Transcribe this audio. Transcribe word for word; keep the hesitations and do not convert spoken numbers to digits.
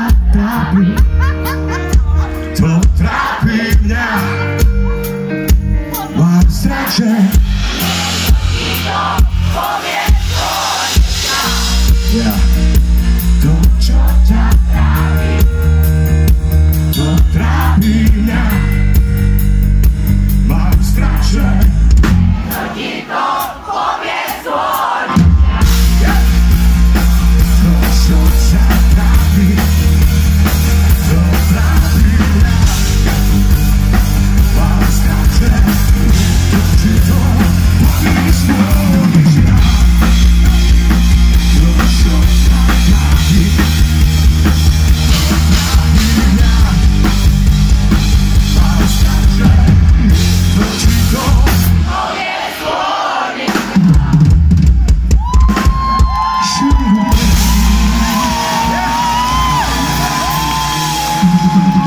trápi, to trápi mňa. Mám strach, že ja, to čo ťa trápi, to trápi mňa. Mám strach, že to ti to povie svoj. to čo ťa trápi, to trápi mňa. Mám strach, že to ti to povie svoj. To čo ťa trápi, to trápi mňa. Mám strach, že to ti to Povie svoj. Shoot.